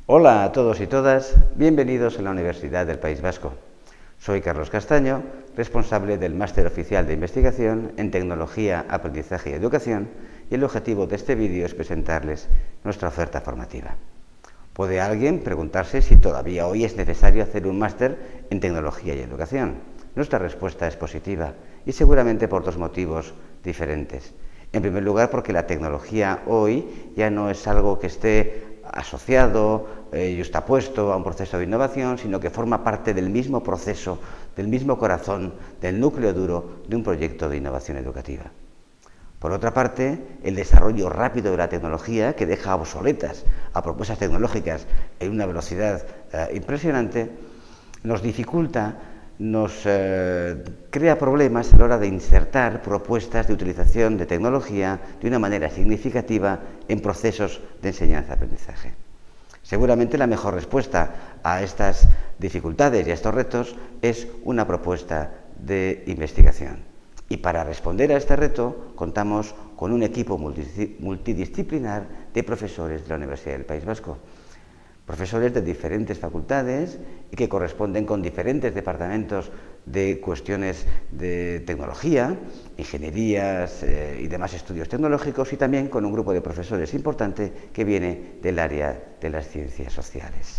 Hola a todos y todas, bienvenidos a la Universidad del País Vasco. Soy Carlos Castaño, responsable del Máster Oficial de Investigación en Tecnología, Aprendizaje y Educación, y el objetivo de este vídeo es presentarles nuestra oferta formativa. Puede alguien preguntarse si todavía hoy es necesario hacer un máster en Tecnología y Educación. Nuestra respuesta es positiva y seguramente por dos motivos diferentes. En primer lugar, porque la tecnología hoy ya no es algo que esté asociado y justapuesto a un proceso de innovación, sino que forma parte del mismo proceso, del mismo corazón, del núcleo duro de un proyecto de innovación educativa. Por otra parte, el desarrollo rápido de la tecnología, que deja obsoletas a propuestas tecnológicas en una velocidad impresionante, nos dificulta, nos crea problemas a la hora de insertar propuestas de utilización de tecnología de una manera significativa en procesos de enseñanza-aprendizaje. Seguramente la mejor respuesta a estas dificultades y a estos retos es una propuesta de investigación. Y para responder a este reto contamos con un equipo multidisciplinar de profesores de la Universidad del País Vasco. Profesores de diferentes facultades y que corresponden con diferentes departamentos de cuestiones de tecnología, ingenierías y demás estudios tecnológicos, y también con un grupo de profesores importante que viene del área de las ciencias sociales.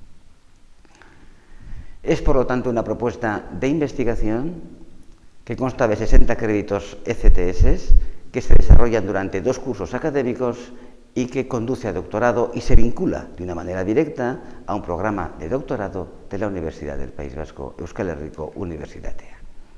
Es, por lo tanto, una propuesta de investigación que consta de 60 créditos ECTS que se desarrollan durante 2 cursos académicos y que conduce a doctorado y se vincula de una manera directa a un programa de doctorado de la Universidad del País Vasco, Euskal Herriko Unibertsitatea.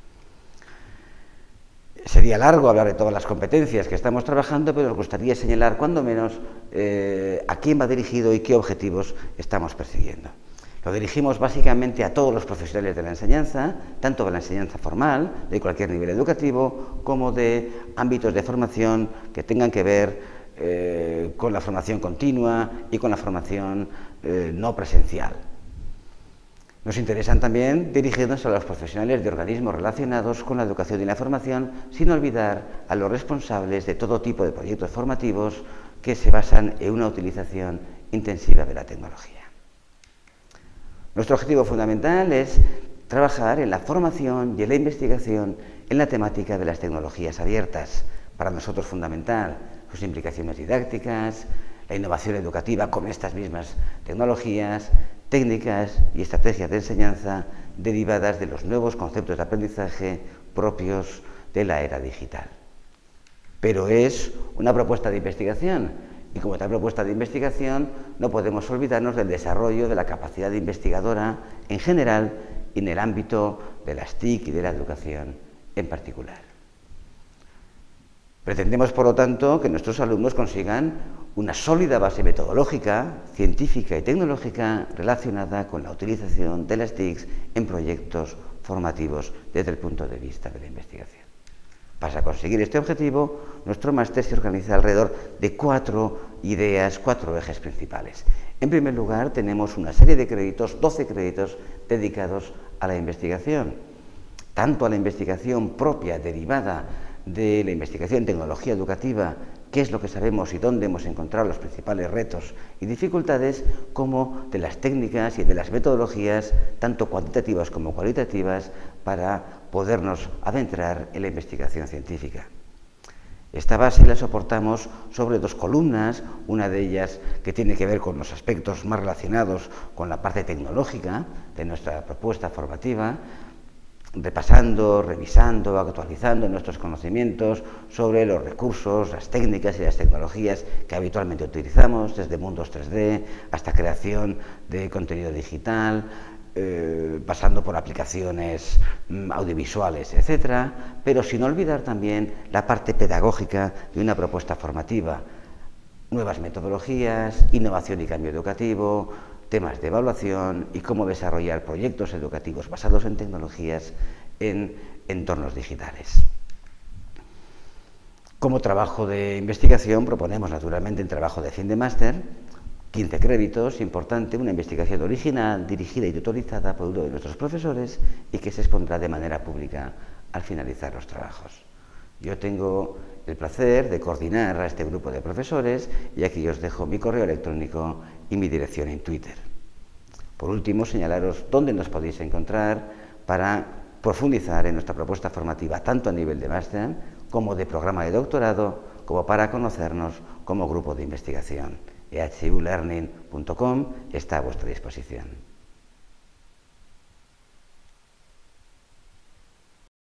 Sería largo hablar de todas las competencias que estamos trabajando, pero nos gustaría señalar cuando menos a quién va dirigido y qué objetivos estamos persiguiendo. Lo dirigimos básicamente a todos los profesionales de la enseñanza, tanto de la enseñanza formal, de cualquier nivel educativo, como de ámbitos de formación que tengan que ver con la formación continua y con la formación no presencial. Nos interesan también dirigirnos a los profesionales de organismos relacionados con la educación y la formación, sin olvidar a los responsables de todo tipo de proyectos formativos que se basan en una utilización intensiva de la tecnología. Nuestro objetivo fundamental es trabajar en la formación y en la investigación en la temática de las tecnologías abiertas, para nosotros fundamental, sus implicaciones didácticas, la innovación educativa con estas mismas tecnologías, técnicas y estrategias de enseñanza derivadas de los nuevos conceptos de aprendizaje propios de la era digital. Pero es una propuesta de investigación y como tal propuesta de investigación no podemos olvidarnos del desarrollo de la capacidad investigadora en general y en el ámbito de las TIC y de la educación en particular. Pretendemos, por lo tanto, que nuestros alumnos consigan una sólida base metodológica, científica y tecnológica relacionada con la utilización de las TICs en proyectos formativos desde el punto de vista de la investigación. Para conseguir este objetivo, nuestro máster se organiza alrededor de 4 ideas, 4 ejes principales. En primer lugar, tenemos una serie de créditos, 12 créditos dedicados a la investigación, tanto a la investigación propia derivada de la investigación en tecnología educativa, qué es lo que sabemos y dónde hemos encontrado los principales retos y dificultades, como de las técnicas y de las metodologías, tanto cuantitativas como cualitativas, para podernos adentrar en la investigación científica. Esta base la soportamos sobre 2 columnas, una de ellas que tiene que ver con los aspectos más relacionados con la parte tecnológica de nuestra propuesta formativa, repasando, revisando, actualizando nuestros conocimientos sobre los recursos, las técnicas y las tecnologías que habitualmente utilizamos, desde mundos 3D hasta creación de contenido digital, pasando por aplicaciones audiovisuales, etcétera, pero sin olvidar también la parte pedagógica de una propuesta formativa, nuevas metodologías, innovación y cambio educativo, temas de evaluación y cómo desarrollar proyectos educativos basados en tecnologías en entornos digitales. Como trabajo de investigación proponemos naturalmente el trabajo de fin de máster, 15 créditos, importante, una investigación original, dirigida y tutorizada por uno de nuestros profesores y que se expondrá de manera pública al finalizar los trabajos. Yo tengo el placer de coordinar a este grupo de profesores y aquí os dejo mi correo electrónico y mi dirección en Twitter. Por último, señalaros dónde nos podéis encontrar para profundizar en nuestra propuesta formativa, tanto a nivel de máster como de programa de doctorado, como para conocernos como grupo de investigación. ehulearning.com está a vuestra disposición.